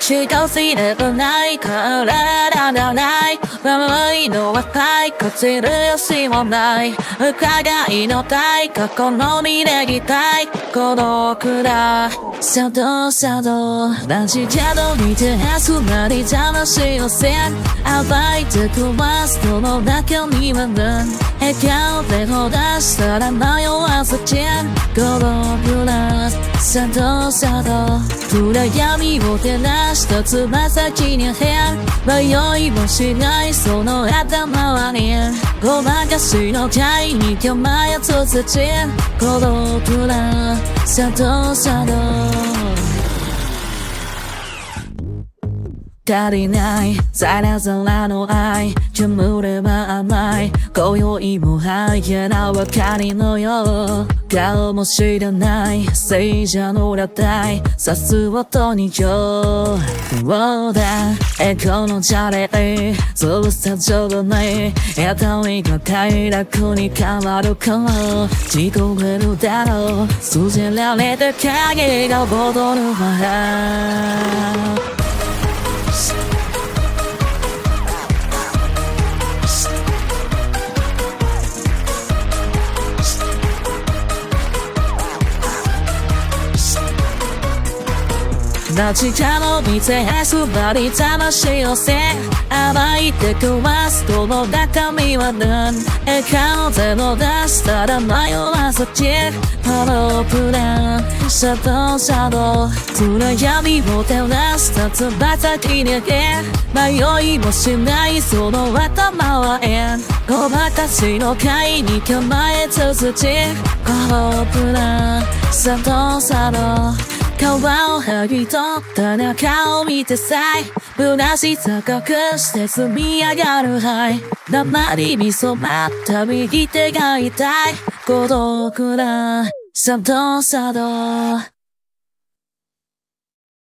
一つでもないからだらない悪いのははいこちるよしもない伺いのたい過去の未来にたい孤独だシャドウシャドウ同じジャドに照らすなり邪魔しよせ暴いてくわすその中には笑顔でほ出したら迷わずチェン孤独だシャドウシャドウ暗闇を照らしたつま先に変迷いもしないその頭はねごまかしの会に構えつつち孤独だシャドウシャドウ足りないザラザラの愛煙れば甘い今宵もはいけなばかりのよう顔も知らない聖者の裸体刺す音に今日どうだエコのチャレ潰した情報に痛みが快楽に変わるかも聞こえるだろう筋られた影が踊るわ街角見てすばり魂をせ暴いてくわすこの中身は何笑顔でも出したら迷わずチェックパロプランシャドウシャドウ暗闇を照らしたつば先に迷いもしないその頭はごまかしの会に構えつつチェックパロプランシャドウシャドウ皮を剥ぎ取った中を見てさえ虚しさ隠して積み上がる灰鉛に染まった右手が痛い孤独だシャドウシャドウ